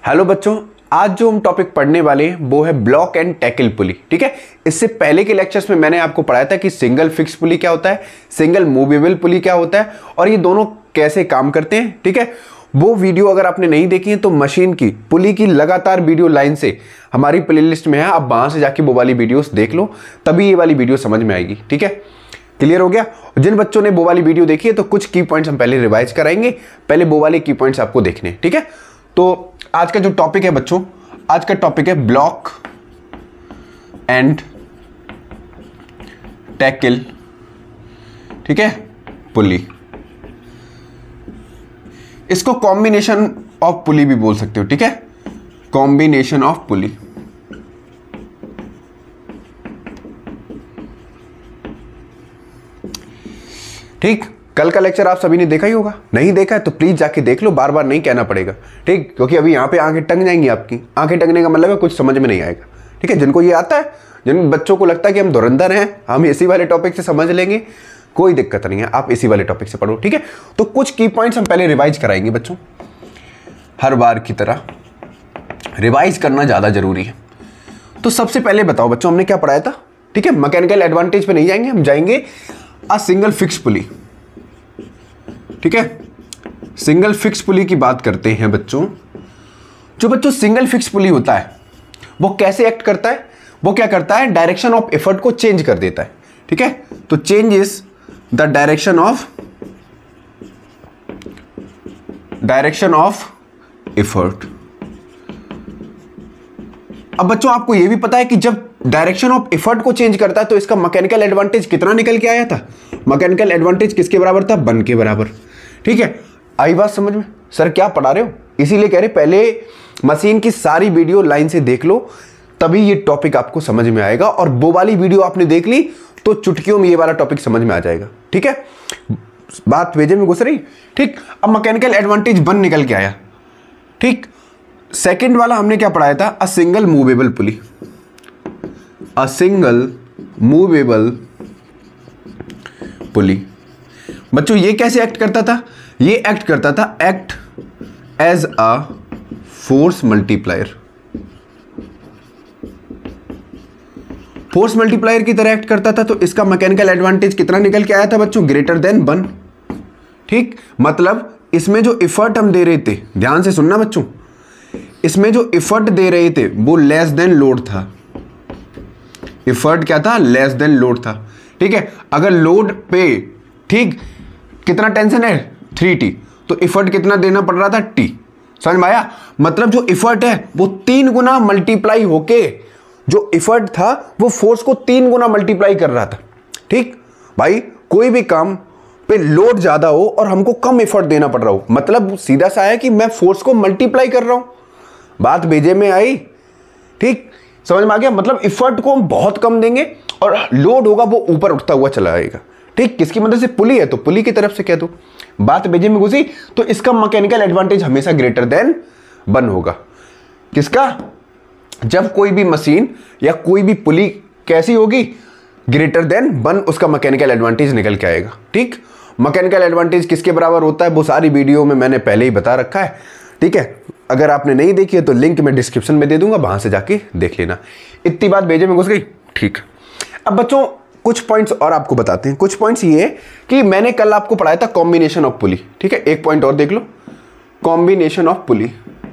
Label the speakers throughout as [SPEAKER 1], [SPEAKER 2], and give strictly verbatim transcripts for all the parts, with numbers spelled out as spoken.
[SPEAKER 1] Hello बच्चों, आज जो हम टॉपिक पढ़ने वाले हैं वो है ब्लॉक एंड टैकल पुली। ठीक है, इससे पहले के लेक्चर्स में मैंने आपको पढ़ाया था कि सिंगल फिक्स पुली क्या होता है, सिंगल मूवेबल पुली क्या होता है और ये दोनों कैसे काम करते हैं। ठीक है, वो वीडियो अगर आपने नहीं देखी है तो मशीन की पुली की लगातार वीडियो लाइन से हमारी प्लेलिस्ट में है, आप वहां से जाके वो वाली वीडियोस देख लो, तभी ये वाली वीडियो समझ में आएगी। ठीक है, क्लियर हो गया। जिन बच्चों ने वो वाली वीडियो देखी है तो कुछ की पॉइंट्स हम पहले रिवाइज कराएंगे, पहले वो वाले की पॉइंट्स आपको देखने हैं। ठीक है, तो आज का जो टॉपिक है बच्चों, आज का टॉपिक है ब्लॉक एंड टैकल। ठीक है, पुली, इसको कॉम्बिनेशन ऑफ पुली भी बोल सकते हो। ठीक है, कॉम्बिनेशन ऑफ पुली। ठीक, कल का लेक्चर आप सभी ने देखा ही होगा, नहीं देखा है तो प्लीज जाके देख लो, बार बार नहीं कहना पड़ेगा। ठीक, क्योंकि अभी यहां पे आंखें टंग जाएंगी, आपकी आंखें टंगने का मतलब है कुछ समझ में नहीं आएगा। ठीक है, जिनको ये आता है, जिन बच्चों को लगता है कि हम धुरंधर हैं, हम इसी वाले टॉपिक से समझ लेंगे, कोई दिक्कत नहीं है, आप इसी वाले टॉपिक से पढ़ो। ठीक है, तो कुछ की पॉइंट्स हम पहले रिवाइज कराएंगे बच्चों, हर बार की तरह रिवाइज करना ज्यादा जरूरी है। तो सबसे पहले बताओ बच्चों, हमने क्या पढ़ाया था। ठीक है, मैकेनिकल एडवांटेज पे नहीं जाएंगे, हम जाएंगे अ सिंगल फिक्स पुली। ठीक है, सिंगल फिक्स पुली की बात करते हैं बच्चों। जो बच्चों सिंगल फिक्स पुली होता है वो कैसे एक्ट करता है, वो क्या करता है, डायरेक्शन ऑफ एफर्ट को चेंज कर देता है। ठीक है, तो changes the direction of direction of effort. अब बच्चों आपको यह भी पता है कि जब डायरेक्शन ऑफ एफर्ट को चेंज करता है तो इसका मैकेनिकल एडवांटेज कितना निकल के आया था, मैकेनिकल एडवांटेज किसके बराबर था, वन के बराबर। ठीक है, आई बात समझ में। सर क्या पढ़ा रहे हो, इसीलिए कह रहे पहले मशीन की सारी वीडियो लाइन से देख लो, तभी ये टॉपिक आपको समझ में आएगा, और वो वाली वीडियो आपने देख ली तो चुटकियों में ये वाला टॉपिक समझ में आ जाएगा। ठीक है, बात वेजे में घुस रही। ठीक, अब मैकेनिकल एडवांटेज वन निकल के आया। ठीक, सेकंड वाला हमने क्या पढ़ाया था, a single movable pulley. A single movable pulley बच्चों ये कैसे एक्ट करता था, ये एक्ट करता था act as a force multiplier. Force multiplier की तरह एक्ट करता था, तो इसका मैकेनिकल एडवांटेज कितना निकल के आया था बच्चों, ग्रेटर देन वन। ठीक, मतलब इसमें जो इफर्ट हम दे रहे थे, ध्यान से सुनना बच्चों, इसमें जो इफर्ट दे रहे थे वो लेस देन लोड था। इफर्ट क्या था, लेस देन लोड था। ठीक है, अगर लोड पे ठीक कितना टेंशन है, थ्री टी, तो इफर्ट कितना देना पड़ रहा था, टी। समझ में आया, मतलब जो इफर्ट है वो तीन गुना मल्टीप्लाई होके, जो इफर्ट था वो फोर्स को तीन गुना मल्टीप्लाई कर रहा था। ठीक भाई, कोई भी काम पे लोड ज्यादा हो और हमको कम इफर्ट देना पड़ रहा हो, मतलब सीधा सा है कि मैं फोर्स को मल्टीप्लाई कर रहा हूं। बात भेजे में आई, ठीक समझ में आ गया, मतलब इफर्ट को हम बहुत कम देंगे और लोड होगा वो ऊपर उठता हुआ चला आएगा। ठीक, किसकी मदद से, पुली है तो पुली की तरफ से कह दो। बात भेजे में घुसी, तो इसका मैकेनिकल एडवांटेज हमेशा ग्रेटर देन वन होगा। किसका, जब कोई भी मशीन या कोई भी पुली कैसी होगी, ग्रेटर देन वन, उसका मैकेनिकल एडवांटेज निकल के आएगा। ठीक, मैकेनिकल एडवांटेज किसके बराबर होता है वो सारी वीडियो में मैंने पहले ही बता रखा है। ठीक है, अगर आपने नहीं देखी है तो लिंक मैं डिस्क्रिप्शन में दे दूंगा, वहां से जाके देख लेना। इतनी बात भेजे में घुस गई। ठीक, अब बच्चों कुछ पॉइंट्स और आपको बताते हैं। कुछ पॉइंट्स ये कि मैंने कल आपको पढ़ाया था कॉम्बिनेशन ऑफ पुली। ठीक है, एक पॉइंट और देख लो, combination of pulley.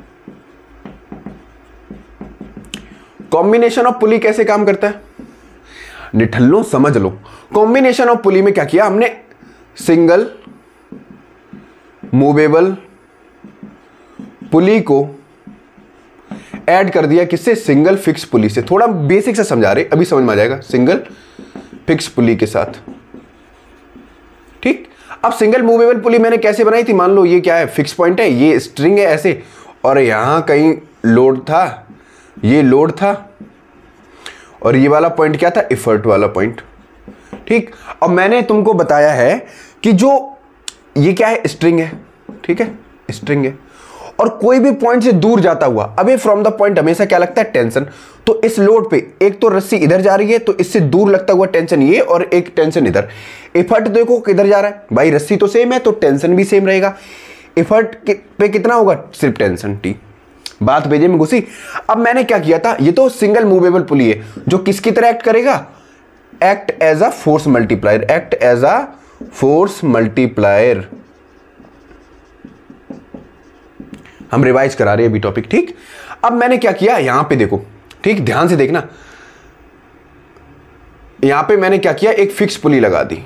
[SPEAKER 1] Combination of pulley कैसे काम करता है, निठल्लो समझ लो। कॉम्बिनेशन ऑफ पुली में क्या किया हमने, सिंगल मूवेबल पुली को ऐड कर दिया किससे, सिंगल फिक्स पुली से। थोड़ा बेसिक से समझा रहे, अभी समझ में आ जाएगा, सिंगल फिक्स पुली के साथ। ठीक, अब सिंगल मूवेबल पुली मैंने कैसे बनाई थी, मान लो ये क्या है, फिक्स पॉइंट है, ये स्ट्रिंग है ऐसे, और यहां कहीं लोड था, ये लोड था, और ये वाला पॉइंट क्या था, इफर्ट वाला पॉइंट। ठीक, अब मैंने तुमको बताया है कि जो ये क्या है, स्ट्रिंग है। ठीक है, स्ट्रिंग है, और कोई भी पॉइंट से दूर जाता हुआ, अबे फ्रॉम द पॉइंट हमेशा क्या लगता है, टेंशन। तो इस लोड पे एक तो रस्सी इधर जा रही है तो इससे दूर लगता हुआ टेंशन ये, और एक टेंशन इधर। इफर्ट देखो किधर जा रहा है भाई, रस्सी तो सेम है तो टेंशन भी सेम रहेगा। इफर्ट पे कितना होगा, सिर्फ टेंशन टी। बात भेजे में घुसी। अब मैंने क्या किया था, ये तो सिंगल मूवेबल पुली है जो किसकी तरह एक्ट करेगा, act as a force multiplier, act as a force multiplier. हम रिवाइज करा रहे हैं अभी टॉपिक, ठीक। अब मैंने क्या किया, यहां पे देखो, ठीक, ध्यान से देखना, यहां पे मैंने क्या किया, एक फिक्स पुली लगा दी,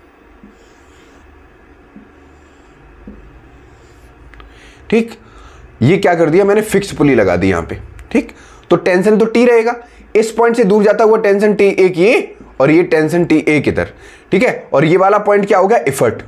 [SPEAKER 1] ठीक। ये क्या कर दिया मैंने, फिक्स पुली लगा दी यहां पे, ठीक। तो टेंशन तो टी रहेगा, इस पॉइंट से दूर जाता हुआ टेंशन टी एक ये, और ये टेंशन टी एक इधर, ठीक है। और ये वाला पॉइंट क्या हो गया, एफर्ट।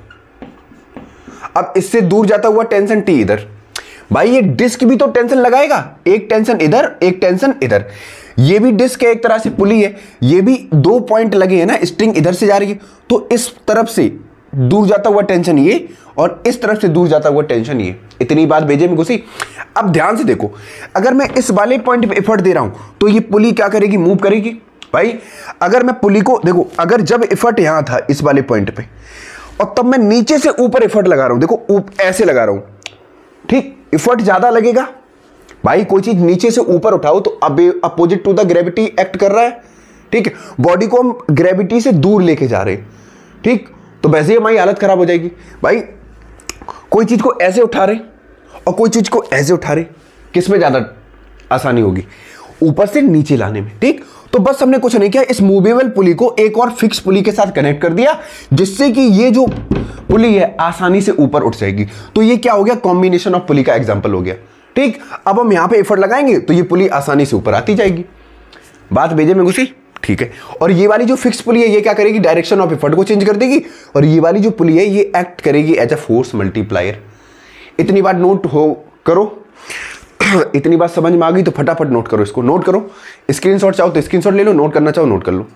[SPEAKER 1] अब इससे दूर जाता हुआ टेंशन टी इधर, भाई ये डिस्क भी तो टेंशन लगाएगा, एक टेंशन इधर एक टेंशन इधर। ये भी डिस्क है, एक तरह से पुली है, ये भी दो पॉइंट लगे हैं ना, स्ट्रिंग इधर से जा रही है, तो इस तरफ से दूर जाता हुआ टेंशन ये, और इस तरफ से दूर जाता हुआ टेंशन ये। इतनी बात भेजे में घुसी। अब ध्यान से देखो, अगर मैं इस वाले पॉइंट पे एफर्ट दे रहा हूं तो ये पुली क्या करेगी, मूव करेगी। भाई अगर मैं पुली को देखो, अगर जब एफर्ट यहां था इस वाले पॉइंट पे, और तब मैं नीचे से ऊपर एफर्ट लगा रहा हूं, देखो ऐसे लगा रहा हूं, ठीक, एफर्ट ज्यादा लगेगा। भाई कोई चीज नीचे से ऊपर उठाओ तो अब opposite to the gravity act कर रहा है, ठीक है। बॉडी को हम ग्रेविटी से दूर लेके जा रहे हैं, ठीक, तो वैसे ही हमारी हालत खराब हो जाएगी। भाई कोई चीज को ऐसे उठा रहे और कोई चीज को ऐसे उठा रहे, किसमें ज्यादा आसानी होगी, ऊपर से नीचे लाने में, ठीक। तो बस हमने कुछ नहीं किया, इस मूवेबल पुली को एक और फिक्स पुली के साथ कनेक्ट कर दिया, जिससे कि ये जो पुली है आसानी से ऊपर उठ जाएगी। तो ये क्या हो गया, कॉम्बिनेशन ऑफ पुली का एग्जांपल हो गया, ठीक। अब हम यहां पे एफर्ट लगाएंगे तो ये पुली आसानी से ऊपर आती जाएगी। बात भेजे में घुसी, ठीक है। और ये वाली जो फिक्स पुली है ये क्या करेगी, डायरेक्शन ऑफ एफर्ट को चेंज कर देगी, और ये वाली जो पुली है ये एक्ट करेगी एज अ फोर्स मल्टीप्लायर। इतनी बात नोट हो करो, इतनी बात समझ में आ गई तो फटाफट नोट करो, इसको नोट करो, स्क्रीनशॉट चाहो तो स्क्रीनशॉट ले लो, नोट करना चाहो नोट कर लो,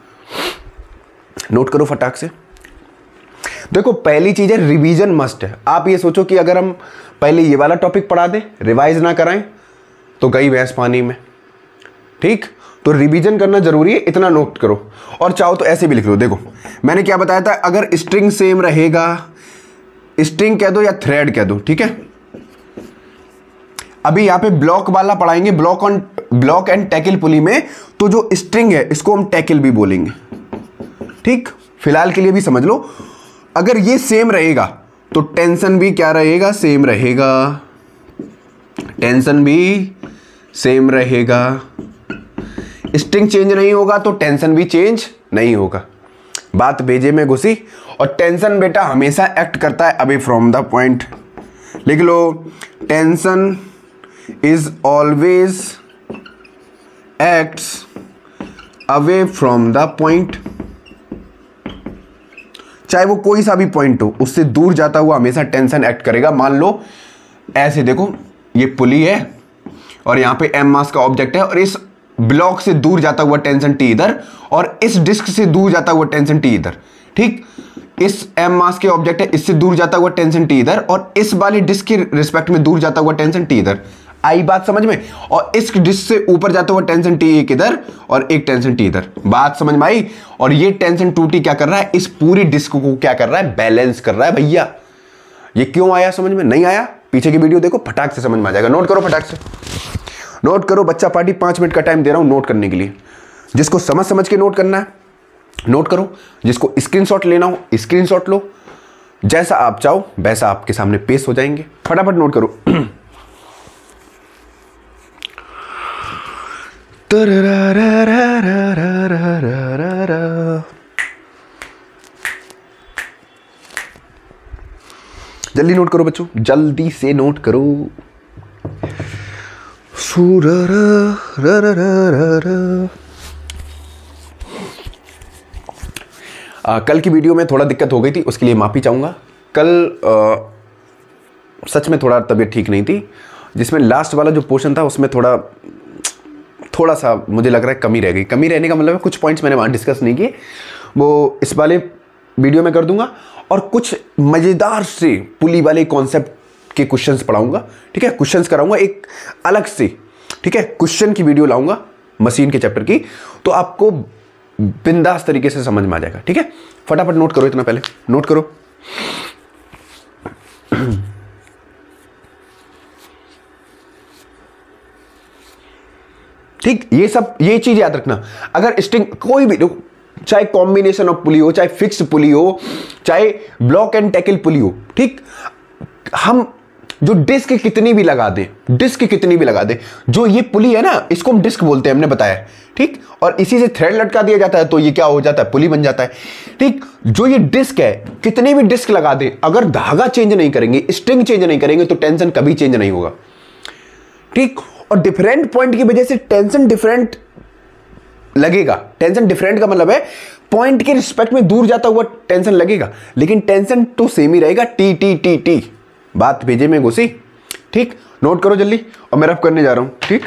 [SPEAKER 1] नोट करो फटाक से। देखो पहली चीज है, रिवीजन मस्ट है। आप ये सोचो कि अगर हम पहले ये वाला टॉपिक पढ़ा दें, रिवाइज ना कराएं तो गई भैंस पानी में, ठीक। तो रिवीजन करना जरूरी है, इतना नोट करो। और चाहो तो ऐसे भी लिख लो, देखो मैंने क्या बताया था, अगर स्ट्रिंग सेम रहेगा, स्ट्रिंग कह दो या थ्रेड कह दो, ठीक है। अभी यहां पे ब्लॉक वाला पढ़ाएंगे, block on block and tackle pulley में, तो जो स्ट्रिंग है इसको हम टैकल भी बोलेंगे, ठीक। फिलहाल के लिए भी समझ लो, अगर ये सेम रहेगा तो टेंशन भी क्या रहेगा, सेम रहेगा, टेंशन भी सेम रहेगा। स्ट्रिंग चेंज नहीं होगा तो टेंशन भी चेंज नहीं होगा। बात भेजे में घुसी। और टेंशन बेटा हमेशा एक्ट करता है अवे फ्रॉम द पॉइंट, लिख लो, tension is always acts away from the point. चाहे वो कोई सा भी पॉइंट हो, उससे दूर जाता हुआ हमेशा टेंशन एक्ट करेगा। मान लो ऐसे देखो, ये पुली है और यहां पे एम मास का ऑब्जेक्ट है, और इस ब्लॉक से दूर जाता हुआ टेंशन टी इधर, और इस डिस्क से दूर जाता हुआ टेंशन टी इधर, ठीक। इस एम मास के ऑब्जेक्ट है, इससे दूर जाता हुआ टेंशन टी इधर, और इस वाली डिस्क के रिस्पेक्ट में दूर जाता हुआ टेंशन टी इधर। आई बात समझ में। और इस डिस्क से ऊपर जाता हुआ टेंशन टी एक इधर और एक टेंशन टी इधर। बात समझ में आई। और ये टेंशन टू टी क्या कर रहा है, इस पूरी डिस्क को क्या कर रहा है, बैलेंस कर रहा है। भैया ये क्यों आया समझ में, नहीं आया पीछे की वीडियो देखो, फटाक से समझ में आ जाएगा। नोट करो फटाक से, नोट करो। बच्चा पार्टी पांच मिनट का टाइम दे रहा हूं नोट करने के लिए। जिसको समझ समझ के नोट करना है नोट करो, जिसको स्क्रीनशॉट लेना हो स्क्रीनशॉट लो। जैसा आप चाहो वैसा आपके सामने पेश हो जाएंगे। फटाफट नोट करो। जल्दी नोट करो बच्चों, जल्दी से नोट करो। आ, कल की वीडियो में थोड़ा दिक्कत हो गई थी, उसके लिए माफी चाहूंगा। कल आ, सच में थोड़ा तबीयत ठीक नहीं थी, जिसमें लास्ट वाला जो पोर्शन था उसमें थोड़ा थोड़ा सा मुझे लग रहा है कमी रह गई। कमी रहने का मतलब है कुछ पॉइंट्स मैंने वहाँ डिस्कस नहीं किए, वो इस वाले वीडियो में कर दूंगा। और कुछ मज़ेदार से पुली वाले कॉन्सेप्ट के क्वेश्चंस पढ़ाऊंगा, ठीक है। क्वेश्चंस कराऊंगा एक अलग से, ठीक है। क्वेश्चन की वीडियो लाऊंगा मशीन के चैप्टर की, तो आपको बिंदास तरीके से समझ में आ जाएगा, ठीक है। फटाफट नोट करो, इतना पहले नोट करो। ठीक, ये सब ये चीज याद रखना। अगर स्ट्रिंग कोई भी, चाहे कॉम्बिनेशन ऑफ पुली हो, चाहे फिक्स पुली हो, चाहे ब्लॉक एंड टैकल पुली हो, ठीक, हम जो डिस्क कितनी भी लगा दें, डिस्क कितनी भी लगा दें, जो ये पुली है ना, इसको हम डिस्क बोलते हैं, हमने बताया, ठीक, और इसी से थ्रेड लटका दिया जाता है तो ये क्या हो जाता है, पुली बन जाता है, ठीक। जो ये डिस्क है, कितनी भी डिस्क लगा दें, अगर धागा चेंज नहीं करेंगे, स्ट्रिंग चेंज नहीं करेंगे तो टेंशन कभी चेंज नहीं होगा, ठीक। और डिफरेंट पॉइंट की वजह से टेंशन डिफरेंट लगेगा। टेंशन डिफरेंट का मतलब है पॉइंट के रिस्पेक्ट में दूर जाता हुआ टेंशन लगेगा, लेकिन टेंशन तो सेम ही रहेगा, टी टी टी टी। बात भेजे में घुसी, ठीक, नोट करो जल्दी, और मैं रफ करने जा रहा हूं, ठीक।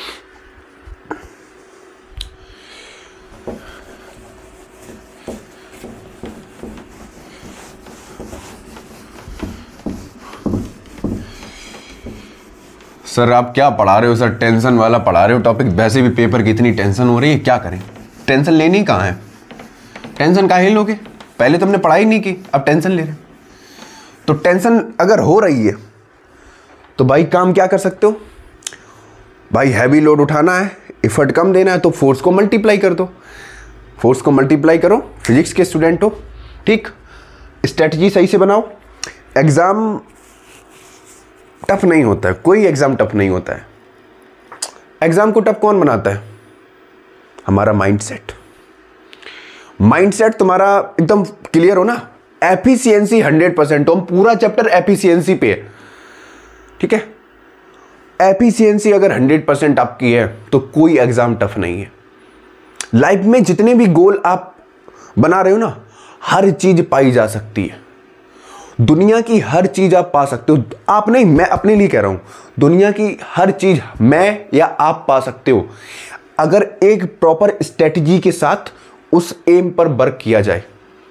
[SPEAKER 1] सर आप क्या पढ़ा रहे हो सर, टेंशन वाला पढ़ा रहे हो टॉपिक, वैसे भी पेपर की इतनी टेंशन हो रही है, क्या करें। टेंशन लेनी कहाँ है, टेंशन काहे लोगे, पहले तुमने पढ़ाई नहीं की, अब टेंशन ले रहे। तो टेंशन अगर हो रही है तो भाई काम क्या कर सकते हो भाई, हैवी लोड उठाना है, एफर्ट कम देना है तो फोर्स को मल्टीप्लाई कर दो, फोर्स को मल्टीप्लाई करो, फिजिक्स के स्टूडेंट हो, ठीक। स्ट्रेटजी सही से बनाओ। एग्जाम टफ नहीं होता है, कोई एग्जाम टफ नहीं होता है। एग्जाम को टफ कौन बनाता है, हमारा माइंडसेट। माइंडसेट तुम्हारा एकदम क्लियर हो ना, एफिशिएंसी हंड्रेड परसेंट हो, हम पूरा चैप्टर एफिशिएंसी पे है, ठीक है। एफिशिएंसी अगर हंड्रेड परसेंट आपकी है तो कोई एग्जाम टफ नहीं है। लाइफ में जितने भी गोल आप बना रहे हो ना, हर चीज पाई जा सकती है, दुनिया की हर चीज आप पा सकते हो। आप नहीं, मैं अपने लिए कह रहा हूं, दुनिया की हर चीज मैं या आप पा सकते हो, अगर एक प्रॉपर स्ट्रेटजी के साथ उस एम पर वर्क किया जाए।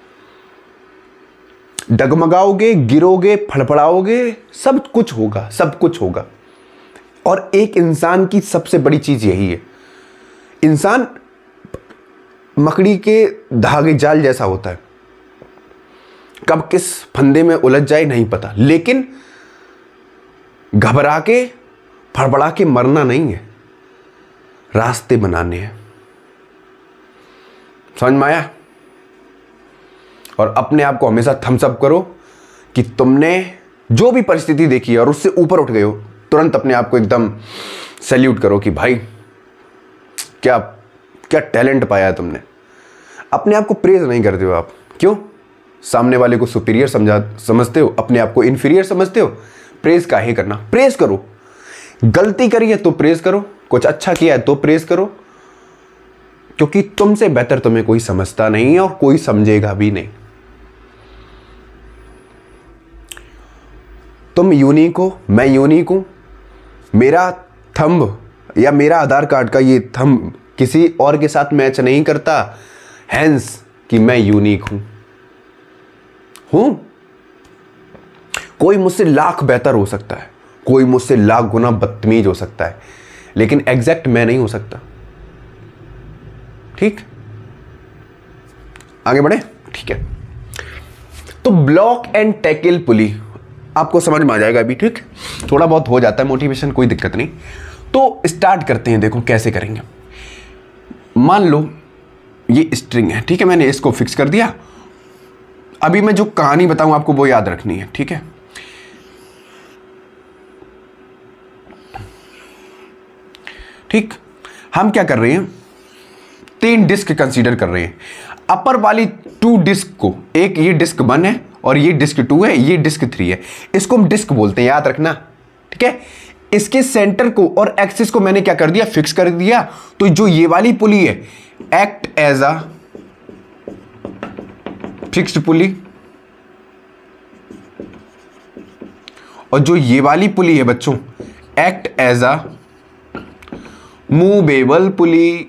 [SPEAKER 1] डगमगाओगे, गिरोगे, फड़फड़ाओगे, सब कुछ होगा, सब कुछ होगा। और एक इंसान की सबसे बड़ी चीज यही है, इंसान मकड़ी के धागे जाल जैसा होता है, कब किस फंदे में उलझ जाए नहीं पता, लेकिन घबरा के फड़फड़ा के मरना नहीं है, रास्ते बनाने हैं। समझ में आया। और अपने आप को हमेशा थम्स अप करो कि तुमने जो भी परिस्थिति देखी है और उससे ऊपर उठ गए हो, तुरंत अपने आप को एकदम सैल्यूट करो कि भाई क्या क्या टैलेंट पाया है तुमने। अपने आप को प्रेज नहीं करते हो आप, क्यों? सामने वाले को सुपीरियर समझा समझते हो, अपने आप को इन्फीरियर समझते हो। प्रेज काहे करना, प्रेज करो। गलती करी है तो प्रेज करो, कुछ अच्छा किया है तो प्रेज करो, क्योंकि तुमसे बेहतर तुम्हें कोई समझता नहीं है और कोई समझेगा भी नहीं। तुम यूनिक हो, मैं यूनिक हूं, मेरा थंब या मेरा आधार कार्ड का ये थंब किसी और के साथ मैच नहीं करता, हैंस कि मैं यूनिक हूं हूं कोई मुझसे लाख बेहतर हो सकता है, कोई मुझसे लाख गुना बदतमीज हो सकता है, लेकिन एग्जैक्ट मैं नहीं हो सकता। ठीक, आगे बढ़े, ठीक है। तो ब्लॉक एंड टैकल पुली आपको समझ में आ जाएगा अभी, ठीक। थोड़ा बहुत हो जाता है मोटिवेशन, कोई दिक्कत नहीं। तो स्टार्ट करते हैं, देखो कैसे करेंगे। मान लो ये स्ट्रिंग है, ठीक है, मैंने इसको फिक्स कर दिया। अभी मैं जो कहानी बताऊं आपको वो याद रखनी है, ठीक है। ठीक, हम क्या कर रहे हैं, तीन डिस्क कंसीडर कर रहे हैं। अपर वाली टू डिस्क को, एक ये डिस्क वन है और ये डिस्क टू है, ये डिस्क थ्री है, इसको हम डिस्क बोलते हैं, याद रखना, ठीक है। इसके सेंटर को और एक्सिस को मैंने क्या कर दिया, फिक्स कर दिया। तो जो ये वाली पुली है, act as a fixed pulley, और जो ये वाली पुली है बच्चों, act as a movable pulley.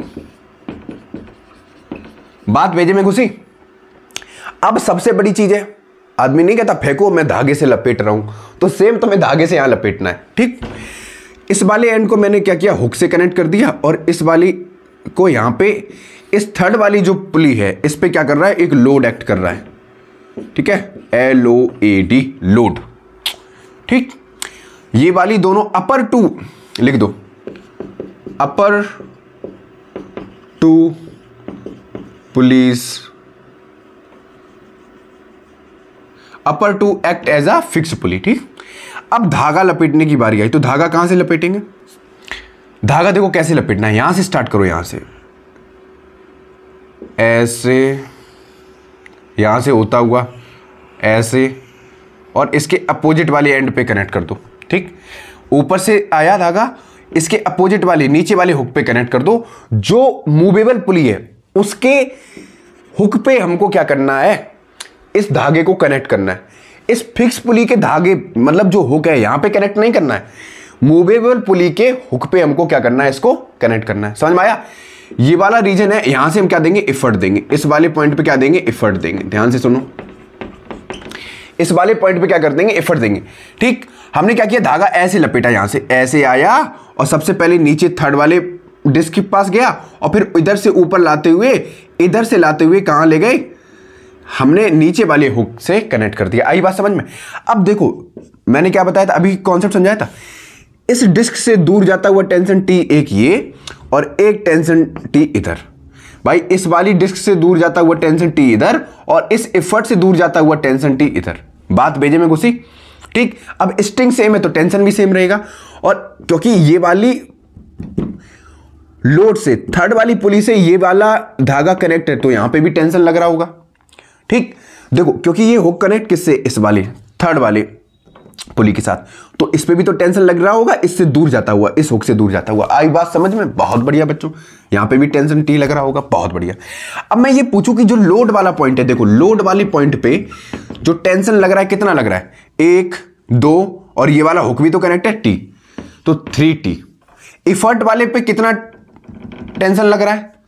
[SPEAKER 1] बात भेजे में घुसी। अब सबसे बड़ी चीज है, आदमी नहीं कहता फेंको मैं धागे से लपेट रहा हूं, तो सेम तुम्हें धागे से यहां लपेटना है, ठीक। इस वाले एंड को मैंने क्या किया, हुक से कनेक्ट कर दिया, और इस वाली को यहां पे, इस थर्ड वाली जो पुली है इस पे क्या कर रहा है, एक लोड एक्ट कर रहा है, ठीक है, L O A D, load, ठीक। ये वाली दोनों अपर टू लिख दो, upper two pulleys upper two act as a fix pulley. ठीक, अब धागा लपेटने की बारी आई, तो धागा कहां से लपेटेंगे? धागा देखो कैसे लपेटना है, यहां से स्टार्ट करो, यहां से ऐसे, यहां से होता हुआ ऐसे, और इसके अपोजिट वाले एंड पे कनेक्ट कर दो। ठीक, ऊपर से आया धागा, इसके अपोजिट वाले नीचे वाले हुक पे कनेक्ट कर दो। जो मूवेबल पुली है उसके हुक पे हमको क्या करना है, इस धागे को कनेक्ट करना है। इस फिक्स पुली के धागे मतलब जो हुक है यहां पे कनेक्ट नहीं करना है, मूवेबल पुली के हुक पे हमको क्या करना है, इसको कनेक्ट करना है। समझ में आया? ये वाला रीजन है, यहां से हम क्या देंगे, एफर्ट देंगे। इस वाले पॉइंट पे क्या देंगे, एफर्ट देंगे। ध्यान से सुनो, इस वाले पॉइंट पे क्या कर देंगे, एफर्ट देंगे। ठीक, हमने क्या किया, धागा ऐसे लपेटा, यहां से ऐसे आया और सबसे पहले नीचे थर्ड वाले डिस्क के पास गया और फिर इधर से ऊपर लाते हुए, इधर से लाते हुए कहां ले गए, हमने नीचे वाले हुक से कनेक्ट कर दिया। आई बात समझ में? अब देखो मैंने क्या बताया था, अभी कॉन्सेप्ट समझाया था। इस डिस्क से दूर जाता हुआ टेंशन टी एक ये और एक टेंशन टी इधर। भाई इस वाली डिस्क से दूर जाता हुआ टेंशन टी इधर और इस एफर्ट से दूर जाता हुआ टेंशन टी इधर। बात बेजे में घुसी? ठीक, अब स्ट्रिंग सेम है तो टेंशन भी सेम रहेगा। और क्योंकि ये वाली लोड से, थर्ड वाली पुली से ये वाला धागा कनेक्ट है तो यहां पे भी टेंशन लग रहा होगा। ठीक, देखो क्योंकि ये हुक कनेक्ट किससे, इस वाले थर्ड वाले पुली के साथ, तो इस पे भी तो टेंशन लग रहा होगा, इससे दूर जाता हुआ, इस हुक से दूर जाता हुआ। आई बात समझ में? बहुत बढ़िया बच्चों, यहां पे भी टेंशन टी लग रहा होगा, बहुत बढ़िया। अब मैं ये पूछूं कि जो लोड वाला पॉइंट है, देखो लोड वाली पॉइंट पे जो टेंशन लग रहा है कितना लग रहा है, एक दो, और ये वाला हुक भी तो कनेक्ट है टी, तो थ्री टी। इफर्ट वाले पे कितना टेंशन लग रहा है,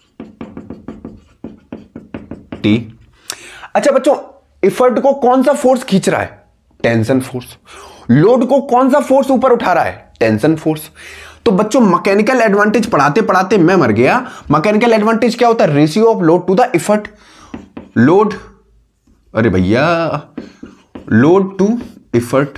[SPEAKER 1] टी। अच्छा बच्चों, इफर्ट को कौन सा फोर्स खींच रहा है, टेंशन फोर्स। लोड को कौन सा फोर्स ऊपर उठा रहा है, टेंशन फोर्स। तो बच्चों मैकेनिकल एडवांटेज पढ़ाते पढ़ाते मैं मर गया। मैकेनिकल एडवांटेज क्या होता है, ratio of load to the effort. Load, अरे भैया, लोड टू इफर्ट,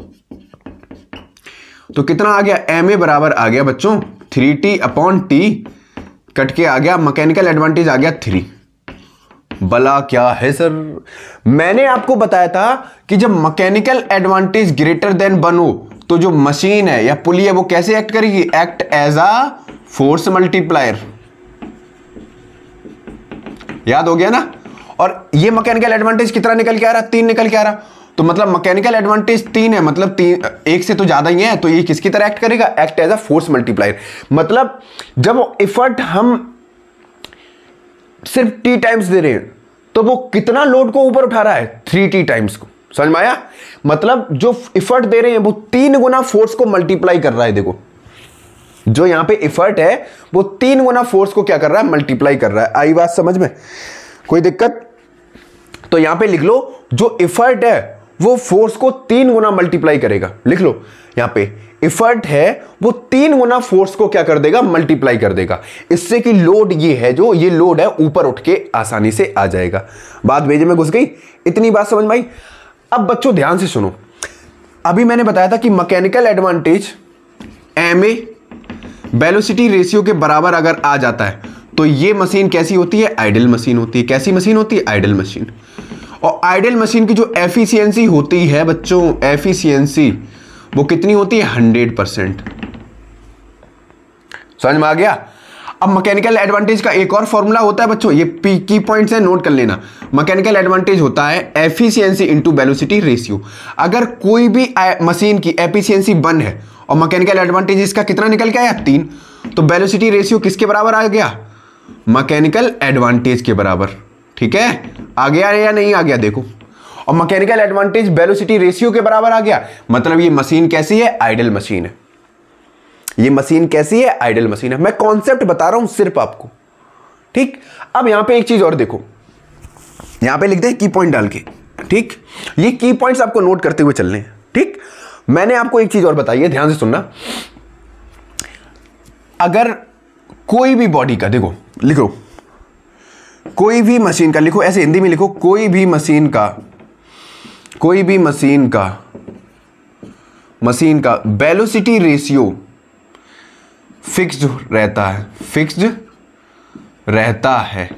[SPEAKER 1] तो कितना आ गया, एम ए बराबर आ गया बच्चों three T upon T, cut के आ गया, मैकेनिकल एडवांटेज आ गया थ्री। भला क्या है सर, मैंने आपको बताया था कि जब mechanical advantage greater than one हो तो जो मशीन है या पुली है वो कैसे एक्ट करेगी, act as a force multiplier. याद हो गया ना? और ये मैकेनिकल एडवांटेज कितना निकल के आ रहा, तीन निकल के आ रहा। तो मतलब मैकेनिकल एडवांटेज तीन है, मतलब तीन, एक से तो ज्यादा ही है, तो ये किसकी तरह एक्ट करेगा, act as a force multiplier. मतलब जब एफर्ट हम सिर्फ टी टाइम्स दे रहे हैं तो वो कितना लोड को ऊपर उठा रहा है, थ्री टी टाइम्स को। समझ में आया? मतलब जो एफर्ट दे रहे हैं वो तीन गुना फोर्स को मल्टीप्लाई कर रहा है। देखो जो यहां पे एफर्ट है वो तीन गुना फोर्स को क्या कर रहा है, मल्टीप्लाई कर रहा है। आई बात समझ में? कोई दिक्कत? तो यहां पे लिख लो, जो एफर्ट है वो फोर्स को तीन गुना मल्टीप्लाई करेगा। लिख लो यहां पे, एफर्ट है वो तीन गुना फोर्स को क्या कर देगा, मल्टीप्लाई कर देगा। इससे कि लोड ये है, जो ये लोड है ऊपर उठ के आसानी से आ जाएगा। बात भेजे में घुस गई? इतनी बात समझ में आई? अब बच्चों ध्यान से सुनो, अभी मैंने बताया था कि mechanical advantage M A velocity ratio के बराबर अगर आ जाता है तो ये मशीन कैसी होती है, आइडल मशीन होती है। कैसी मशीन होती है, आइडल मशीन। और आइडल मशीन की जो एफिशिएंसी होती है बच्चों, एफिशिएंसी वो कितनी होती है, हंड्रेड परसेंट। समझ में आ गया? अब मैकेनिकल एडवांटेज का एक और फॉर्मूला होता है बच्चों, ये की पॉइंट्स है, नोट कर लेना। मैकेनिकल एडवांटेज होता है एफिशिएंसी इनटू वेलोसिटी रेशियो। अगर कोई भी मशीन की एफिशिएंसी वन है और मैकेनिकल एडवांटेज इसका कितना निकल के आया, तीन, तो वेलोसिटी रेशियो किसके बराबर आ गया, मैकेनिकल एडवांटेज के बराबर। ठीक है, आ गया या नहीं आ गया देखो। और मैकेनिकल एडवांटेज वेलोसिटी रेशियो के बराबर आ गया, मतलब ये मशीन कैसी है, आइडल मशीन है। ये मशीन कैसी है, आइडल मशीन है। मैं कॉन्सेप्ट बता रहा हूं सिर्फ आपको। ठीक, अब यहां पे एक चीज और देखो, यहां पे लिख दे की पॉइंट डाल के। ठीक, ये की पॉइंट्स आपको नोट करते हुए चलने हैं। ठीक, मैंने आपको एक चीज और बताई है, ध्यान से सुनना। अगर कोई भी बॉडी का, देखो लिखो, कोई भी मशीन का, लिखो ऐसे हिंदी में लिखो, कोई भी मशीन का, कोई भी मशीन का मशीन का वेलोसिटी रेशियो फिक्स्ड रहता है, फिक्स्ड रहता है।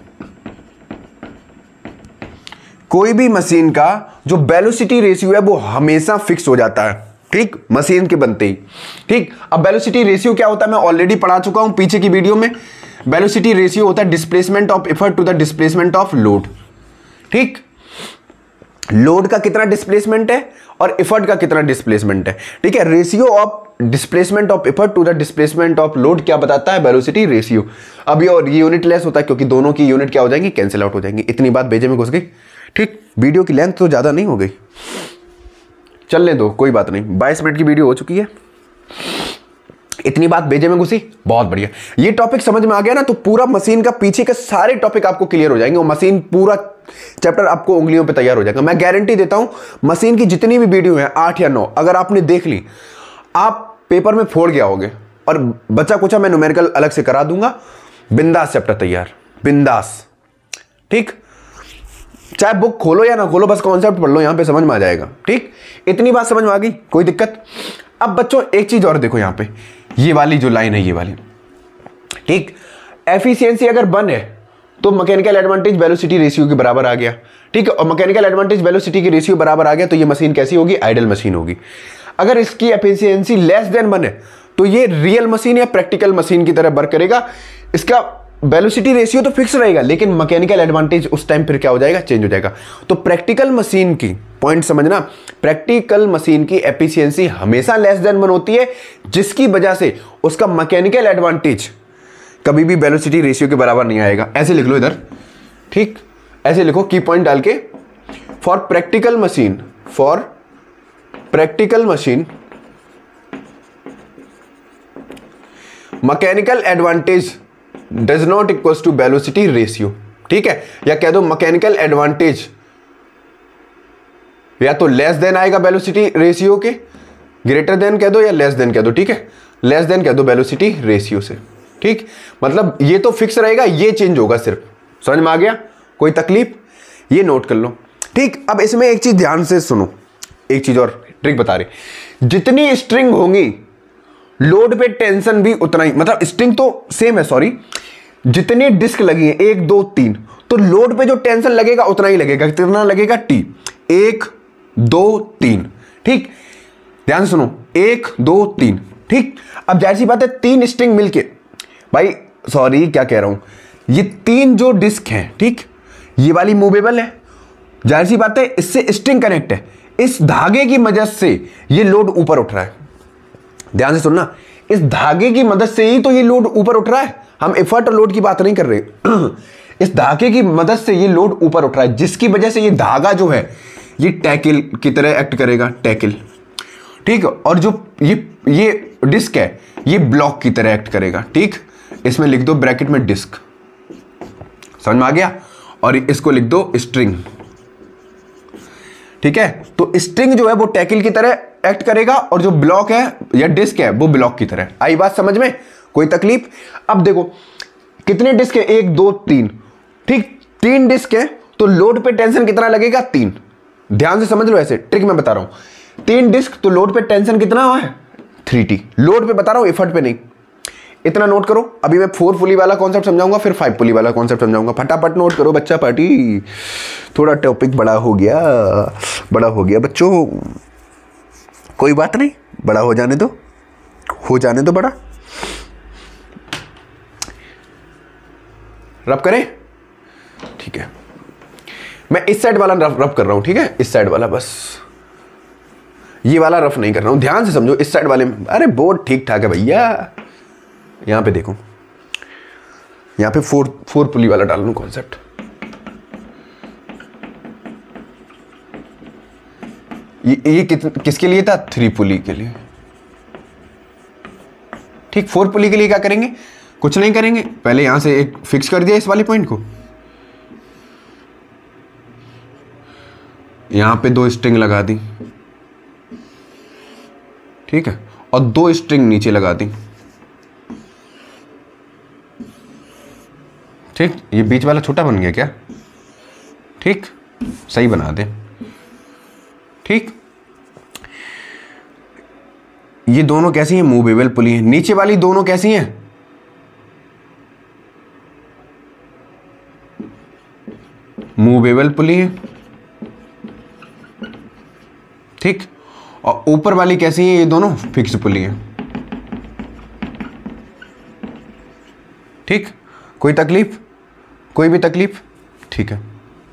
[SPEAKER 1] कोई भी मशीन का जो वेलोसिटी रेशियो है वो हमेशा फिक्स हो जाता है, ठीक, मशीन के बनते ही। ठीक, अब वेलोसिटी रेशियो क्या होता है मैं ऑलरेडी पढ़ा चुका हूं पीछे की वीडियो में। वेलोसिटी रेशियो होता है displacement of effort to the displacement of load. ठीक, लोड का कितना डिस्प्लेसमेंट है और एफर्ट का कितना डिस्प्लेसमेंट है। ठीक है, ratio of displacement of effort to the displacement of load क्या बताता है, वेलोसिटी रेशियो। अब ये और ये यूनिट लेस होता है क्योंकि दोनों की यूनिट क्या हो जाएंगी, कैंसिल आउट हो जाएंगी। इतनी बात बेजे में घुस गई। ठीक, वीडियो की लेंथ तो ज्यादा नहीं हो गई, चलने दो कोई बात नहीं, बाईस मिनट की वीडियो हो चुकी है। इतनी बात बेजे में घुसी, बहुत बढ़िया। ये टॉपिक समझ में आ गया ना तो पूरा मशीन का पीछे के सारे टॉपिक आपको क्लियर हो जाएंगे और मशीन पूरा चैप्टर आपको उंगलियों पे तैयार हो जाएगा। मैं गारंटी देता हूं मशीन की जितनी भी वीडियो है आठ या नौ अगर आपने देख ली आप पेपर में फोड़ गया होगे और बचा कुचा मैं न्यूमेरिकल अलग से करा दूंगा, बिंदास चैप्टर तैयार, बिंदास। ठीक, चाहे बुक खोलो या ना खोलो बस कॉन्सेप्ट पढ़ लो, यहां पे समझ में आ जाएगा। ठीक, इतनी बात समझ में आ गई, कोई दिक्कत। अब बच्चों एक चीज और देखो, यहां पे ये वाली जो लाइन है ये वाली, ठीक, एफिशिएंसी अगर वन है तो मैकेनिकल एडवांटेज वेलोसिटी रेशियो के बराबर आ गया। ठीक है, और मैकेनिकल एडवांटेज वेलोसिटी की रेशियो बराबर आ गया तो ये मशीन कैसी होगी, आइडल मशीन होगी। अगर इसकी एफिशिएंसी लेस देन वन है तो ये रियल मशीन या प्रैक्टिकल मशीन की तरह वर्क करेगा। इसका वेलोसिटी रेशियो तो फिक्स रहेगा लेकिन मैकेनिकल एडवांटेज उस टाइम फिर क्या हो जाएगा, चेंज हो जाएगा। तो प्रैक्टिकल मशीन की पॉइंट समझना, प्रैक्टिकल मशीन की एफिशिएंसी हमेशा लेस देन वन होती है जिसकी वजह से उसका मैकेनिकल एडवांटेज कभी भी वेलोसिटी रेशियो के बराबर नहीं आएगा। ऐसे लिख लो इधर, ठीक, ऐसे लिखो की पॉइंट डाल के, for practical machine, for practical machine mechanical advantage does not equals to velocity ratio. ठीक है, या कह दो मैकेनिकल एडवांटेज या तो लेस देन आएगा वेलोसिटी रेशियो के, ग्रेटर देन कह दो या लेस देन कह दो। ठीक है, लेस देन कह दो वेलोसिटी रेशियो से। ठीक, मतलब ये तो फिक्स रहेगा, ये चेंज होगा सिर्फ। समझ में आ गया, कोई तकलीफ, ये नोट कर लो। ठीक, अब इसमें एक चीज ध्यान से सुनो, एक चीज और ट्रिक बता रहे, जितनी स्ट्रिंग होंगी लोड पे टेंशन भी उतना ही, मतलब स्ट्रिंग तो सेम है, सॉरी, जितनी डिस्क लगी है एक दो तीन तो लोड पे जो टेंशन लगेगा उतना ही लगेगा। कितना लगेगा, टी, एक दो तीन। ठीक, ध्यान से सुनो, एक दो तीन। ठीक, अब जाहिर सी बात है तीन स्ट्रिंग मिलके, भाई सॉरी क्या कह रहा हूं, ये तीन जो डिस्क हैं, ठीक, ये वाली मूवेबल है, जाहिर सी बात है इससे स्ट्रिंग कनेक्ट है, इस धागे की मदद से ये लोड ऊपर उठ रहा है। ध्यान से सुनना, इस धागे की मदद से ही तो ये लोड ऊपर उठ रहा है, हम एफर्ट और लोड की बात नहीं कर रहे। इस धागे की मदद से ये लोड ऊपर उठ रहा है जिसकी वजह से ये धागा जो है ये टैकल की तरह एक्ट करेगा, टैकल। ठीक, और जो ये ये डिस्क है ये ब्लॉक की तरह एक्ट करेगा। ठीक, इसमें लिख दो ब्रैकेट में डिस्क, समझ में आ गया, और इसको लिख दो स्ट्रिंग। ठीक है, तो स्ट्रिंग जो है वो टैकल की तरह एक्ट करेगा और जो ब्लॉक है या डिस्क है वो ब्लॉक की तरह। आई बात समझ में, कोई तकलीफ। अब देखो कितने डिस्क है, एक दो तीन। ठीक, तीन डिस्क है तो लोड पे टेंशन कितना लगेगा, तीन। ध्यान से समझ लो, ऐसे ट्रिक मैं बता रहा हूं, तीन डिस्क तो लोड पे टेंशन कितना हुआ है, थ्री टी। लोड पे बता रहा हूं, एफर्ट पे नहीं। इतना नोट करो, अभी मैं फोर पुली वाला कॉन्सेप्ट समझाऊंगा फिर फाइव पुली वाला कॉन्सेप्ट समझाऊंगा। फटाफट नोट करो बच्चा पार्टी, थोड़ा टॉपिक बड़ा हो गया, बड़ा हो गया बच्चों, कोई बात नहीं, बड़ा हो जाने दो, हो जाने दो बड़ा। रब करें, ठीक है, मैं इस साइड वाला रफ रफ कर रहा हूं। ठीक है, इस साइड वाला, बस ये वाला रफ नहीं कर रहा हूं, ध्यान से समझो। इस साइड वाले में अरे बोर्ड ठीक ठाक है भैया, यहां पे देखो, यहां पे फोर फोर पुली वाला डाल लूं कॉन्सेप्ट। ये ये कित, किसके लिए था, थ्री पुली के लिए। ठीक, फोर पुली के लिए क्या करेंगे, कुछ नहीं करेंगे, पहले यहां से एक फिक्स कर दिया इस वाले पॉइंट को, यहां पे दो स्ट्रिंग लगा दी। ठीक है, और दो स्ट्रिंग नीचे लगा दी। ठीक, ये बीच वाला छोटा बन गया क्या, ठीक, सही बना दे। ठीक, ये दोनों कैसी हैं, मूवेबल पुली हैं। नीचे वाली दोनों कैसी हैं, मूवेबल पुली है, ठीक। और ऊपर वाली कैसी है, ये दोनों फिक्स पुली है, ठीक। कोई तकलीफ, कोई भी तकलीफ, ठीक है।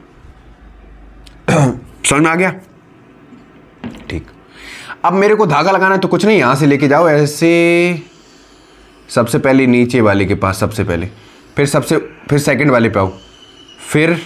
[SPEAKER 1] समझ में आ गया, ठीक। अब मेरे को धागा लगाना है तो कुछ नहीं, यहां से लेके जाओ ऐसे, सबसे पहले नीचे वाले के पास, सबसे पहले, फिर सबसे फिर सेकंड वाले पे आओ, फिर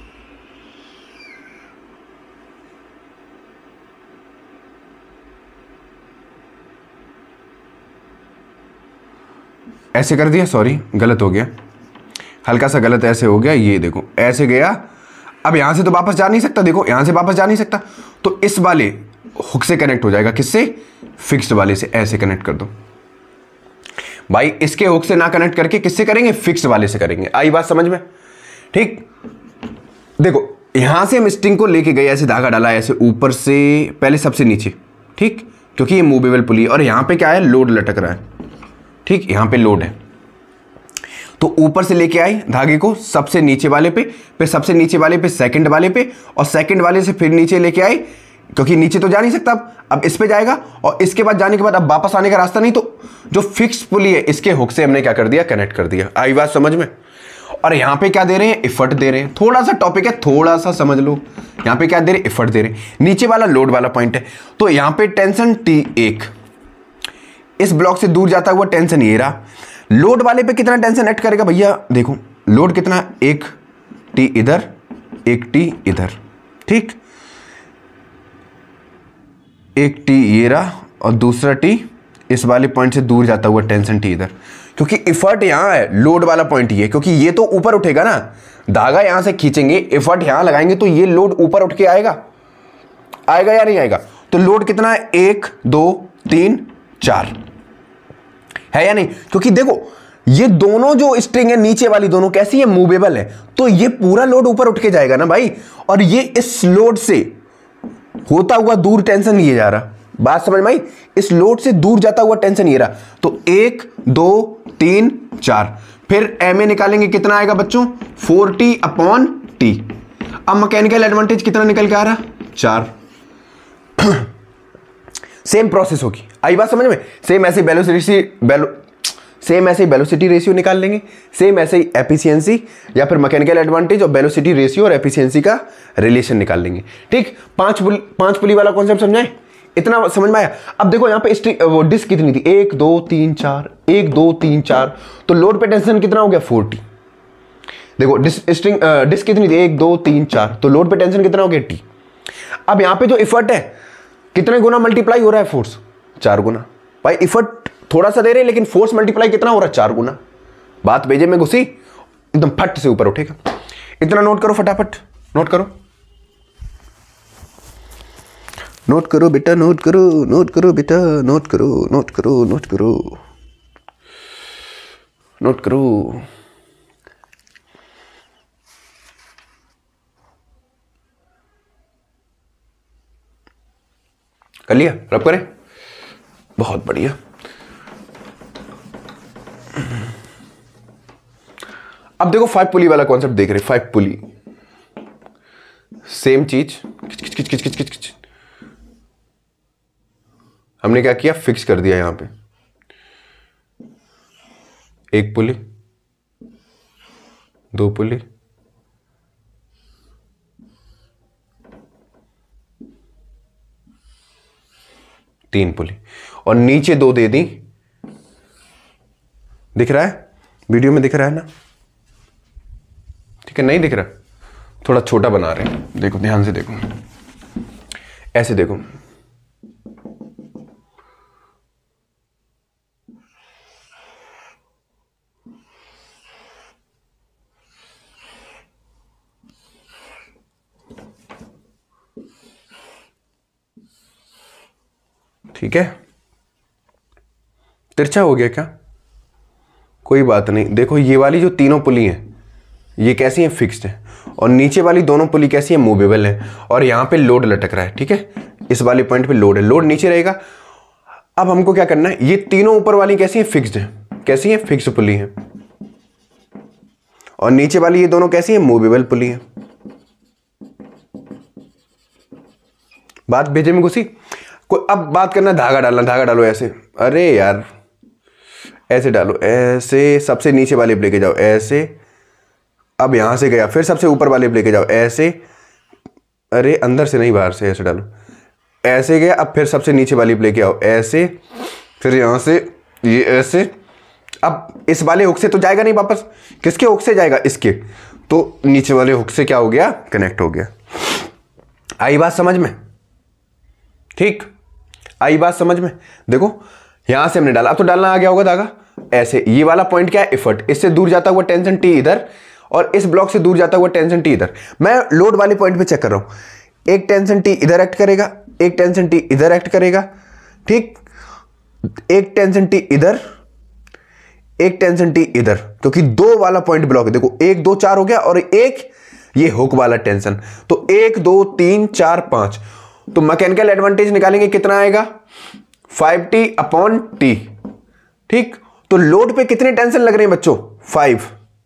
[SPEAKER 1] ऐसे कर दिया, सॉरी गलत हो गया, हल्का सा गलत ऐसे हो गया, ये देखो ऐसे गया। अब यहां से तो वापस जा नहीं सकता, देखो यहां से वापस जा नहीं सकता, तो इस वाले हुक से कनेक्ट हो जाएगा, किससे, फिक्स्ड वाले से। ऐसे कनेक्ट कर दो भाई, इसके हुक से ना कनेक्ट करके किससे करेंगे, फिक्स्ड वाले से करेंगे। आई बात समझ में, ठीक। देखो यहां से हम स्ट्रिंग को लेके गए, ऐसे धागा डाला ऐसे ऊपर से, पहले सबसे नीचे, ठीक, क्योंकि ये मूवेबल पुली है। और यहां पे क्या है, लोड लटक रहा है, ठीक, यहां पे लोड है, तो ऊपर से लेके आए धागे को सबसे नीचे वाले पे, फिर सबसे नीचे वाले पे सेकंड वाले पे, और सेकंड वाले से फिर नीचे लेके आए, क्योंकि नीचे तो जा नहीं सकता, अब अब इस पे जाएगा, और इसके बाद जाने के बाद अब वापस आने का रास्ता नहीं, तो जो फिक्स पुली है इसके हुक से हमने क्या कर दिया, कनेक्ट कर दिया। आई बात समझ में। और यहां पे क्या दे रहे हैं, एफर्ट दे रहे हैं, थोड़ा सा टॉपिक है, थोड़ा सा समझ लो। यहां पे क्या दे रहे हैं, एफर्ट दे रहे हैं, नीचे वाला लोड वाला पॉइंट है, तो यहां पे टेंशन टी एक, इस ब्लॉक से दूर जाता हुआ टेंशन ये रहा। लोड वाले पे कितना टेंशन एक्ट करेगा भैया, देखो लोड कितना, एक टी इधर, एक टी इधर, ठीक, एक टी ये रहा, और दूसरा टी इस वाले पॉइंट से दूर जाता हुआ टेंशन टी इधर, क्योंकि इफर्ट यहां है, लोड वाला पॉइंट ये, क्योंकि ये तो ऊपर उठेगा ना, धागा यहां से खींचेंगे, इफर्ट यहां लगाएंगे, तो ये लोड ऊपर उठ के आएगा, आएगा या नहीं आएगा। तो लोड कितना है, एक दो तीन चार, है या नहीं, क्योंकि देखो ये दोनों जो स्ट्रिंग है नीचे वाली दोनों कैसी है, मूवेबल है, तो ये पूरा लोड ऊपर उठ के जाएगा ना भाई, और ये इस लोड से होता हुआ दूर टेंशन लिए जा रहा, बात समझ में आई, इस लोड से दूर जाता हुआ टेंशन ये रहा, तो एक दो तीन चार, फिर एम ए निकालेंगे, कितना आएगा बच्चों, फोर्टी अपॉन टी। अब मैकेनिकल एडवांटेज कितना निकल के आ रहा, चार। सेम प्रोसेस होगी, आई बात समझ में, सेम ऐसे वेलोसिटी वेलो सेम ऐसे वेलोसिटी रेशियो निकाल लेंगे, सेम ऐसे ही एफिशिएंसी या फिर मैकेनिकल एडवांटेज और वेलोसिटी रेशियो और एफिशिएंसी का रिलेशन निकाल लेंगे, ठीक। पांच पुली पांच पुली वाला कॉन्सेप्ट समझाएं, इतना समझ में आया। अब देखो यहाँ पे वो डिस्क कितनी थी, एक दो तीन चार, एक दो तीन चार, तो लोड पे टेंशन कितना हो गया, फोर्टी। देखो डिस्क स्ट्रिंग डिस्क कितनी थी, एक दो तीन चार, तो लोड पे टेंशन कितना हो गया, टी। अब यहाँ पे जो इफर्ट है कितने गुना मल्टीप्लाई हो रहा है, फोर्स चार गुना। भाई इफर्ट थोड़ा सा दे रहे हैं, लेकिन फोर्स मल्टीप्लाई कितना हो रहा है, चार गुना। बात बेजे में घुसी, एकदम फट से ऊपर उठेगा। इतना नोट करो फटाफट, नोट करो, नोट करो बेटा, नोट करो, नोट करो बेटा, नोट करो, नोट करो, नोट करो, नोट करो। कर लिया, रब करें, बहुत बढ़िया। अब देखो फाइव पुली वाला कॉन्सेप्ट देख रहे, फाइव पुली सेम चीज, किच किच किच किच किच किच किच। हमने क्या किया, फिक्स कर दिया यहां पे एक पुली, दो पुली, तीन पुली, और नीचे दो दे दी। दिख रहा है, वीडियो में दिख रहा है ना, ठीक है, नहीं दिख रहा, थोड़ा छोटा बना रहे हैं, देखो ध्यान से देखो, ऐसे देखो, ठीक है। तिरछा हो गया क्या, कोई बात नहीं। देखो ये वाली जो तीनों पुली हैं ये कैसी हैं, फिक्स्ड है, और नीचे वाली दोनों पुली कैसी है, मूवेबल है, और यहां पे लोड लटक रहा है, ठीक है, इस वाले पॉइंट पे लोड है, लोड नीचे रहेगा। अब हमको क्या करना है, ये तीनों ऊपर वाली कैसी है, फिक्स्ड है, कैसी है, फिक्स्ड पुली है, और नीचे वाली ये दोनों कैसी है, मूवेबल पुली है, बात भेजे में घुसी। कोई अब बात करना धागा डालना, धागा डालो ऐसे, अरे यार ऐसे डालो, ऐसे सबसे नीचे वाले पे लेके जाओ ऐसे, अब यहां से गया फिर सबसे ऊपर वाले पे लेके जाओ ऐसे, अरे अंदर से नहीं बाहर से, ऐसे डालो, ऐसे गया, अब फिर सबसे नीचे वाली पे लेके आओ ऐसे, फिर यहां से ये ऐसे। अब इस वाले हुक से तो जाएगा नहीं वापस, किसके हुक से जाएगा, इसके, तो नीचे वाले हुक से क्या हो गया, कनेक्ट हो गया। आई बात समझ में, ठीक, आई बात समझ में। देखो यहां से हमने डाला, अब तो डालना आ गया होगा धागा ऐसे, ये वाला पॉइंट क्या है, एफर्ट, इससे दूर जाता हुआ टेंशन टी इधर, और इस ब्लॉक से दूर जाता हुआ टेंशन टी इधर। मैं लोड वाले पॉइंट पे चेक कर रहा हूं, एक टेंशन टी इधर एक्ट करेगा, एक टेंशन टी इधर एक्ट करेगा, ठीक, एक टेंशन टी इधर, एक टेंशन टी इधर, क्योंकि दो वाला पॉइंट ब्लॉक है। देखो एक दो चार हो गया, और एक ये हुक वाला टेंशन, तो एक दो तीन चार पांच, तो मैकेनिकल एडवांटेज निकालेंगे कितना आएगा, फाइव टी अपॉन टी, ठीक। तो लोड पे कितने टेंशन लग रहे हैं बच्चों, फाइव,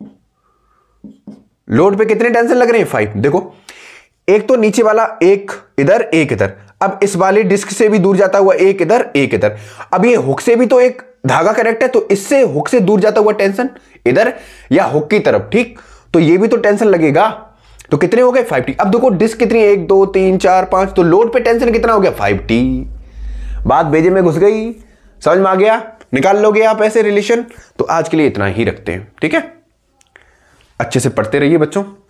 [SPEAKER 1] लोड पे कितने टेंशन लग रहे हैं, फाइव। देखो एक तो नीचे वाला एक इधर एक इधर, अब इस वाले डिस्क से भी दूर जाता हुआ एक इधर एक इधर, अब ये हुक से भी तो एक धागा कनेक्ट है, तो इससे हुक से दूर जाता हुआ टेंशन इधर या हुक की तरफ, ठीक, तो ये भी तो टेंशन लगेगा, तो कितने हो गए, फाइव टी। अब देखो डिस्क कितनी, एक दो तीन चार पांच, तो लोड पे टेंशन कितना हो गया, फाइव टी। बात बेजे में घुस गई, समझ में आ गया, निकाल लोगे आप ऐसे रिलेशन। तो आज के लिए इतना ही रखते हैं, ठीक है, अच्छे से पढ़ते रहिए बच्चों।